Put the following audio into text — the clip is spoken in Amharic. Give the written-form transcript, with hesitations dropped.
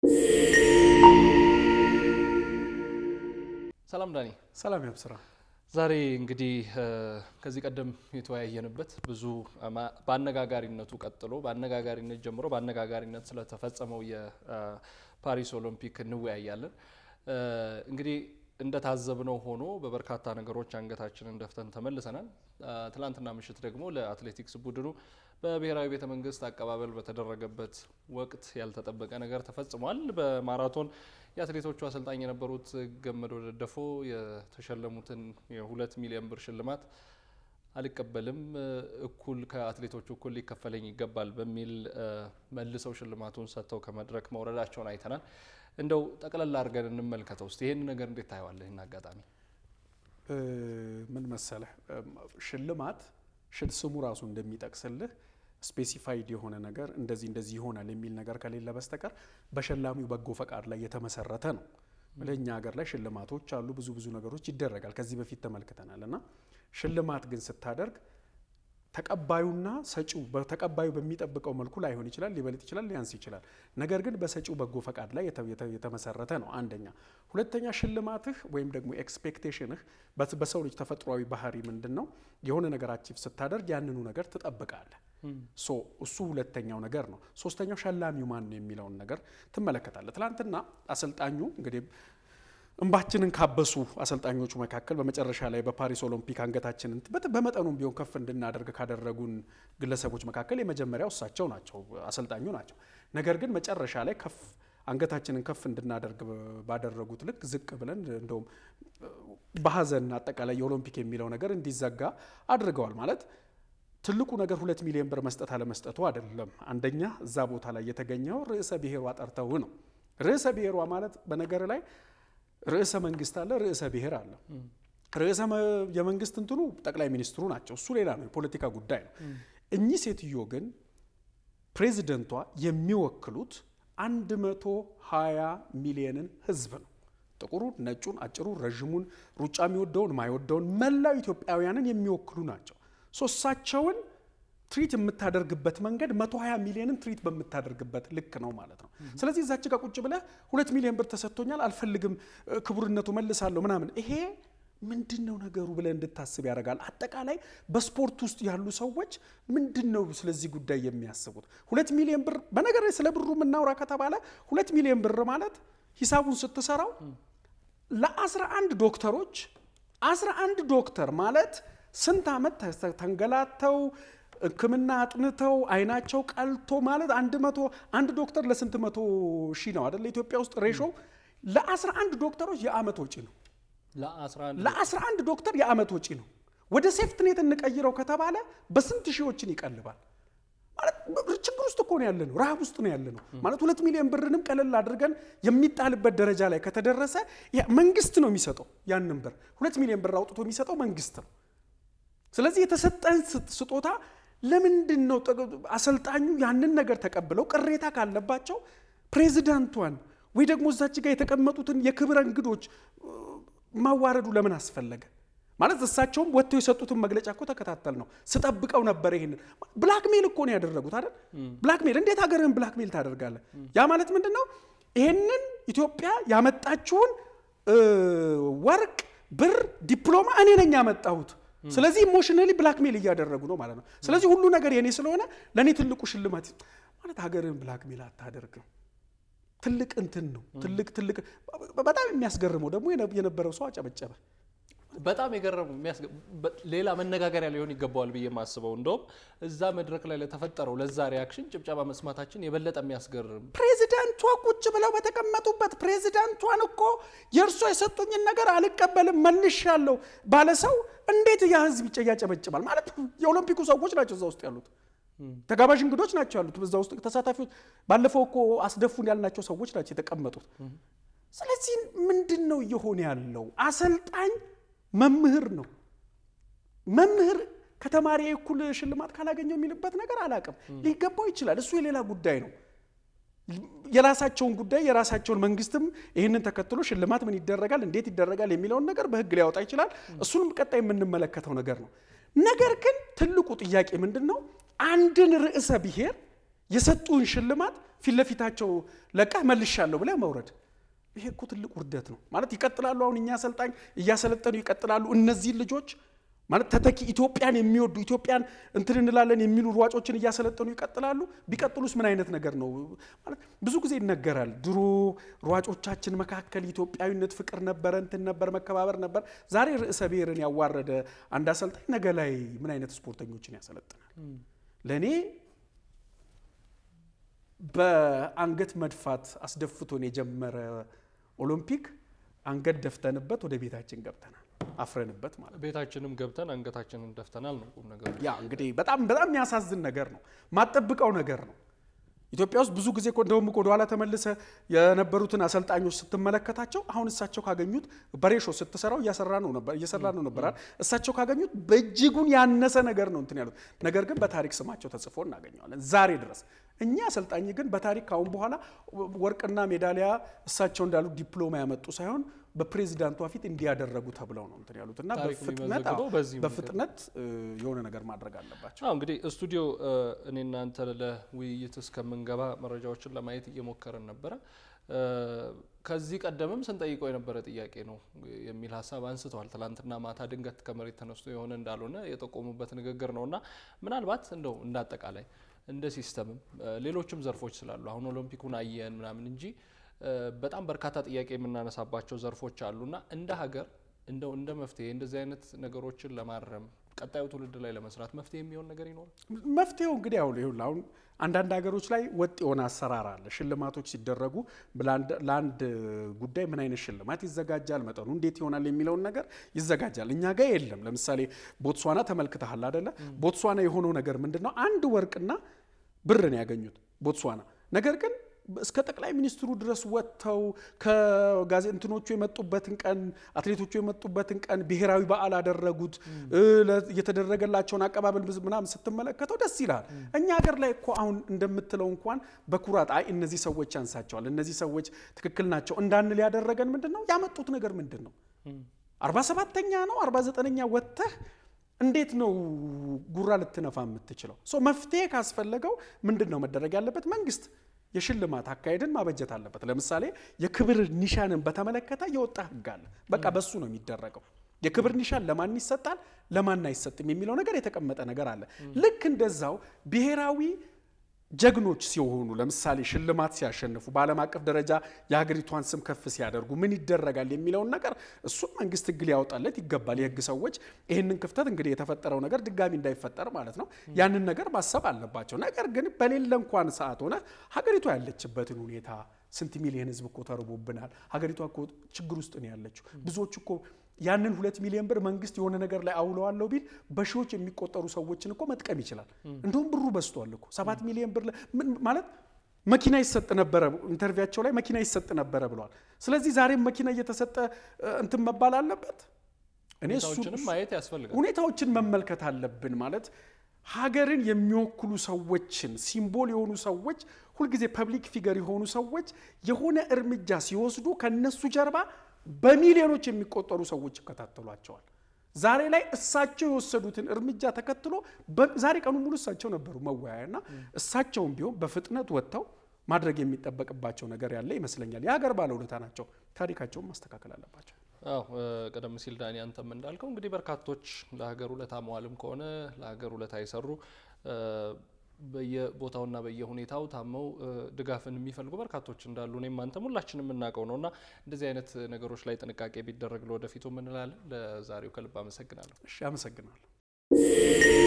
ሰላም ዳኒ ሰላም ያብስራ ዛሬ እንግዲህ ከዚህ ቀደም የተወያየንበት ብዙ ባነጋጋሪነቱ ቀጥሎ ባነጋጋሪነት ጀምሮ ባነጋጋሪነት ስለተፈጸመው የፓሪስ ኦሎምፒክ እንወያያለን እንግዲህ እንደታዘብነው ሆኖ በበርካታ ነገሮች አንገታችንን ደፍተን ተመልሰናል ትላንትና ምሽት ደግሞ ለአትሌቲክስ ቡድኑ በብሔራዊ ቤተ መንግስት አቀባበል በተደረገበት ወቅት ያልተጠበቀ ነገር ተፈጽሟል በማራቶን የአትሌቶቹ አሰልጣኝ የነበሩት ገመዶ ደደፎ የተሸለሙትን የ2 ሚሊዮን ብር ሽልማት አልቀበልም እኩል ከአትሌቶቹ እኩል ሊከፈለኝ ይገባል በሚል መልሰው ሽልማቱን ሰጥተው ከመድረክ መውረዳቸውን አይተናል እንደው ጠቅለል አድርገን እንመልከተው እስቲ ይሄን ነገር እንዴት ታየዋለህ እና አጋጣሚ ምን መሰለህ ሽልማት ስሙ ራሱ እንደሚጠቅስልህ ስፔሲፋይድ የሆነ ነገር እንደዚህ ይሆናል የሚል ነገር ከሌለ በስተቀር በሸላሚው በጎ ፈቃድ ላይ የተመሰረተ ነው ለኛ ሀገር ላይ ሽልማቶች አሉ ብዙ ነገሮች ይደረጋል ከዚህ በፊት ተመልክተናልና ሽልማት ግን ስታደርግ ተቀባዩና ሰጪው በተቀባዩ በሚጠብቀው መልኩ ላይሆን ይችላል ሊበልጥ ይችላል ሊያንስ ይችላል ነገር ግን በሰጪው በጎ ፈቃድ ላይ የተመሰረተ ነው አንደኛ ሁለተኛ ሽልማትህ ወይም ደግሞ ኤክስፔክቴሽንህ በሰው ልጅ ተፈጥሯዊ ባህሪ ምንድነው የሆነ ነገር አቺቭ ስታደርግ ያንኑ ነገር ትጠብቃለህ እሱ ሁለተኛው ነገር ነው ሶስተኛው ሸላሚው ማን ነው የሚለው ነገር ትመለከታለህ ትላንትና አሰልጣኙ እንግዲህ እንባችንን ካበሱ አሰልጣኞቹ መካከል በመጨረሻ ላይ በፓሪስ ኦሎምፒክ አንገታችንን በመጠኑም ቢሆን ከፍ እንድናደርግ ካደረጉን ግለሰቦች መካከል የመጀመሪያው እሳቸው ናቸው አሰልጣኙ ናቸው ነገር ግን መጨረሻ ላይ አንገታችንን ከፍ እንድናደርግ ባደረጉት ልክ ዝቅ ብለን እንደውም በሐዘን አጠቃላይ የኦሎምፒክ የሚለው ነገር እንዲዘጋ አድርገዋል ማለት ትልቁ ነገር 2 ሚሊዮን ብር መስጠት አለ መስጠቱ አይደለም አንደኛ እዛ ቦታ ላይ የተገኘው ርዕሰ ብሔሯ ጠርተው ነው ርዕሰ ብሔሯ ማለት በነገር ላይ ርዕሰ መንግስት አለ ርዕሰ ብሔር አለ ርዕሰ የመንግስት እንትኑ ጠቅላይ ሚኒስትሩ ናቸው እሱ ሌላ ነው የፖለቲካ ጉዳይ ነው እኚህ ሴትዮ ግን ፕሬዚደንቷ የሚወክሉት 120 ሚሊዮንን ህዝብ ነው ጥቁሩ ነጩን አጭሩ ረጅሙን ሩጫ የሚወደውን ማይወደውን መላው ኢትዮጵያውያንን የሚወክሉ ናቸው ሶሳቸውን ትሪት የምታደርግበት መንገድ 120 ሚሊዮንን ትሪት በመታደርግበት ልክ ነው ማለት ነው ስለዚህ እዛች ጋር ቁጭ ብለ 2 ሚሊዮን ብር ተሰጥቶኛል አልፈልግም ክቡርነቱ መልሳለሁ ምናምን ይሄ ምንድነው ነገሩ ብለ እንድታስብ ያደርጋል አጠቃላይ በስፖርት ውስጥ ያሉ ሰዎች ምንድነው ስለዚህ ጉዳይ የሚያስቡት 2 ሚሊዮን ብር በነገር ላይ ስለ ብሩ ምናውራ ከተባለ 2 ሚሊዮን ብር ማለት ሂሳቡን ስትሰራው ለ11 ዶክተሮች 11 ዶክተር ማለት ስንት አመት ተንገላተው ህክምና አጥንተው አይናቸው ቀልቶ ማለት 100 ዶክተር ለስንት 100 ሺህ ነው አይደል ኢትዮጵያ ውስጥ ሬሾ ለ11 ዶክተሮች የአመት ወጪ ነው ለ11 ዶክተር የአመት ወጪ ነው ወደ ሴፍትኔት እንቀይረው ከተባለ በስንት ሺዎችን ይቀልባል ማለት ችግር ውስጥ እኮ ነው ያለነው ረሃብ ውስጥ ነው ያለነው ማለት 2 ሚሊዮን ብርንም ቀለል አድርገን የሚጣልበት ደረጃ ላይ ከተደረሰ መንግስት ነው የሚሰጠው ያንን ብር 2 ሚሊዮን ብር አውጥቶ የሚሰጠው መንግስት ነው ስለዚህ የተሰጠን ስጦታ ለምንድነው አሰልጣኙ ያንን ነገር ተቀበለው ቅሬታ ካለባቸው ፕሬዚዳንቷን ወይ ደግሞ እዛች ጋር የተቀመጡትን የክብር እንግዶች ማዋረዱ ለምን አስፈለገ ማለት እሳቸውም ወጥተው የሰጡትን መግለጫ እኮ ተከታተል ነው ስጠብቀው ነበር ይሄንን ብላክሜል እኮ ነው ያደረጉት አይደል ብላክሜል እንዴት ሀገርን ብላክሜል ታደርጋለህ ያ ማለት ምንድነው ይሄንን ኢትዮጵያ ያመጣችውን ወርቅ ብር ዲፕሎማ እኔ ነኝ ያመጣሁት ስለዚህ ኢሞሽናሊ ብላክሜል እያደረጉ ነው ማለት ነው ስለዚህ ሁሉ ነገር የኔ ስለሆነ ለኔ ትልቁ ሽልማት ማለት ሀገርን ብላክሜል አታደርግም ትልቅ እንትን ነው ትልቅ በጣም የሚያስገርመው ደግሞ የነበረው ሰው አጨበጨበ በጣም የገረሙ ሌላ መነጋገሪያ ሊሆን ይገባዋል ብዬ ማስበው እንደውም እዛ መድረክ ላይ ለተፈጠረው ለዛ ሪአክሽን ጭብጨባ መስማታችን የበለጠ የሚያስገርም ፕሬዚዳንቷ ቁጭ ብለው በተቀመጡበት ፕሬዚዳንቷን እኮ የርሶ የሰጡኝ ነገር አልቀበልም መልሻለሁ ባለ ሰው እንዴት ያ ህዝብ ያጨበጭባል ማለት የኦሎምፒኩ ሰዎች ናቸው እዛ ውስጥ ያሉት ተጋባዥ እንግዶች ናቸው ያሉት በዛ ውስጥ ተሳታፊዎች ባለፈው እኮ አስደፉን ያልናቸው ሰዎች ናቸው የተቀመጡት ስለዚህ ምንድነው እየሆነ ያለው አሰልጣኝ መምህር ነው መምህር ከተማሪ እኩል ሽልማት ካላገኘው የሚልበት ነገር አላቀም ሊገባው ይችላል እሱ የሌላ ጉዳይ ነው የራሳቸውን ጉዳይ የራሳቸውን መንግስትም ይሄንን ተከትሎ ሽልማት ምን ይደረጋል እንዴት ይደረጋል የሚለው ነገር በህግ ሊያወጣ ይችላል እሱንም ቀጣይ የምንመለከተው ነገር ነው ነገር ግን ትልቁ ጥያቄ ምንድነው አንድን ርዕሰ ብሔር የሰጡን ሽልማት ፊት ለፊታቸው ለቀህ መልሻለሁ ብለህ መውረድ ይሄ እኮ ትልቅ ውርደት ነው ማለት ይቀጥላሉ አሁን እኛ አሰልጣኝ እያሰለጠኑ ይቀጥላሉ እነዚህ ልጆች ማለት ተተኪ ኢትዮጵያን የሚወዱ ኢትዮጵያን እንትን እንላለን የሚሉ ሯጮችን እያሰለጠኑ ይቀጥላሉ ቢቀጥሉስ ምን አይነት ነገር ነው ማለት ብዙ ጊዜ ይነገራል ድሮ ሯጮቻችን መካከል ኢትዮጵያዊነት ፍቅር ነበር እንትን ነበር መከባበር ነበር ዛሬ ርዕሰ ብሔርን ያዋረደ አንድ አሰልጣኝ ነገ ላይ ምን አይነት ስፖርተኞችን ያሰለጥናል ለኔ በአንገት መድፋት አስደፍቶን የጀመረ ኦሎምፒክ አንገት ደፍተንበት ወደ ቤታችን ገብተናል አፍረንበት ማለት ቤታችንም ገብተን አንገታችንን ደፍተናል ነው ቁም ነገሩ ያ እንግዲህ በጣም የሚያሳዝን ነገር ነው ማጠብቀው ነገር ነው ኢትዮጵያ ውስጥ ብዙ ጊዜ እንደውም ወደ ኋላ ተመልሰ የነበሩትን አሰልጣኞች ስትመለከታቸው አሁን እሳቸው ካገኙት በሬሾ ስትሰራው እየሰራ ነው ነበር እሳቸው ካገኙት በእጅጉን ያነሰ ነገር ነው እንትን ያሉት ነገር ግን በታሪክ ስማቸው ተጽፎ እናገኘዋለን ዛሬ ድረስ እኛ አሰልጣኝ ግን በታሪክ አሁን በኋላ ወርቅና ሜዳሊያ እሳቸው እንዳሉ ዲፕሎማ ያመጡ ሳይሆን በፕሬዝዳንቱ ፊት እንዲያደረጉ ተብለው ነው እንትን ያሉትና በፍጥነት የሆነ ነገር ማድረግ አለባቸው እንግዲህ ስቱዲዮ እኔና አንተ ለውይይት እስከምንገባ መረጃዎችን ለማየት እየሞከረን ነበር ከዚህ ቀደምም ስንጠይቀው የነበረ ጥያቄ ነው የሚል ሐሳብ አንስተዋል ትላንትና ማታ ድንገት ከመሬት ተነስቶ የሆነ እንዳልሆነ የጠቆሙበት ንግግር ነውና ምናልባት እንደው እንዳጠቃላይ እንደ ሲስተምም ሌሎችም ዘርፎች ስላሉ አሁን ኦሎምፒኩን አየን ምናምን እንጂ በጣም በርካታ ጥያቄ የምናነሳባቸው ዘርፎች አሉና እንደ ሀገር እንደው እንደ መፍትሄ እንደዚህ አይነት ነገሮችን ለማረም ቀጣዩ ትውልድ ላይ ለመስራት መፍትሄ የሚሆን ነገር ይኖር መፍትሄው እንግዲህ አሁን አንዳንድ ሀገሮች ላይ ወጥ የሆነ አሰራር አለ ሽልማቶች ሲደረጉ ለአንድ ጉዳይ ምን አይነት ሽልማት ይዘጋጃል መጠኑ እንዴት ይሆናል የሚለውን ነገር ይዘጋጃል እኛ ጋር የለም ለምሳሌ ቦትስዋና ተመልክተሃል አይደለ ቦትስዋና የሆነው ነገር ምንድነው አንድ ወርቅና ብር ነው ያገኙት ቦትስዋና ነገር ግን እስከ ጠቅላይ ሚኒስትሩ ድረስ ወጥተው ከጋዜጠኞቹ የመጡበትን ቀን አትሌቶቹ የመጡበትን ቀን ብሔራዊ በዓል አደረጉት የተደረገላቸውን አቀባበል ምናምን ስትመለከተው ደስ ይላል እኛ ሀገር ላይ እኮ አሁን እንደምትለው እንኳን በኩራት አይ እነዚህ ሰዎች ያንሳቸዋል እነዚህ ሰዎች ትክክል ናቸው እንዳንል ያደረገን ምንድነው ያመጡት ነገር ምንድነው 47ኛ ነው 49ኛ ወጥተህ እንዴት ነው ጉራ ልትነፋ የምትችለው መፍትሄ ካስፈለገው ምንድነው መደረግ ያለበት መንግስት የሽልማት አካሄድን ማበጀት አለበት ለምሳሌ የክብር ኒሻንን በተመለከተ የወጣ ህግ አለ በቃ በሱ ነው የሚደረገው የክብር ኒሻን ለማን ይሰጣል ለማን አይሰጥም የሚለው ነገር የተቀመጠ ነገር አለ ልክ እንደዛው ብሔራዊ ጀግኖች ሲሆኑ ለምሳሌ ሽልማት ሲያሸንፉ በዓለም አቀፍ ደረጃ የሀገሪቷን ስም ከፍ ሲያደርጉ ምን ይደረጋል የሚለው ነገር እሱ መንግስት ህግ ሊያወጣለት ይገባል የህግ ሰዎች ይሄንን ክፍተት እንግዲህ የተፈጠረው ነገር ድጋሚ እንዳይፈጠር ማለት ነው ያንን ነገር ማሰብ አለባቸው ነገር ግን በሌለ እንኳን ሰዓት ሆነ ሀገሪቷ ያለችበትን ሁኔታ ስንት ሚሊዮን ህዝብ እኮ ተርቦብናል ሀገሪቷ እኮ ችግር ውስጥ ነው ያለችው ብዙዎች እኮ ያንን 2 ሚሊዮን ብር መንግስት የሆነ ነገር ላይ አውለዋለው ቢል በሺዎች የሚቆጠሩ ሰዎችን እኮ መጥቀም ይችላል እንደውም ብሩ በስቷል እኮ 7 ሚሊዮን ብር ማለት መኪና ይሰጥ ነበር ኢንተርቪያቸው ላይ መኪና ይሰጥ ነበር ብለዋል ስለዚህ ዛሬም መኪና እየተሰጠ እንትን መባል አለበት እኔ እሱንም ማየት ያስፈልጋል ሁኔታዎችን መመልከት አለብን ማለት ሀገርን የሚወክሉ ሰዎችን ሲምቦል የሆኑ ሰዎች ሁሉ ጊዜ ፐብሊክ ፊገር የሆኑ ሰዎች የሆነ እርምጃ ሲወስዱ ከነሱ ጀርባ በሚሊዮኖች የሚቆጠሩ ሰዎች ይከታተሏቸዋል ዛሬ ላይ እሳቸው የወሰዱትን እርምጃ ተከትሎ ዛሬ ቀኑ ሙሉ እሳቸው ነበሩ መወያያና እሳቸውም ቢሆን በፍጥነት ወጥተው ማድረግ የሚጠበቅባቸው ነገር ያለ ይመስለኛል የሀገር ባለውለታ ናቸው ታሪካቸውን ማስተካከል አለባቸው ቀደም ሲል ዳኒ አንተም እንዳልከው እንግዲህ በርካቶች ለሀገር ውለታ መዋልም ከሆነ ለሀገር ውለታ ይሰሩ በየቦታውና በየሁኔታው ታመው ድጋፍን የሚፈልጉ በርካቶች እንዳሉ እኔም አንተም ሁላችንም እናቀው ነውና እንደዚህ አይነት ነገሮች ላይ ጥንቃቄ ቢደረግ ለወደፊቱ ምን እንላለን ለዛሬው ከልብ አመሰግናለሁ እሺ አመሰግናለሁ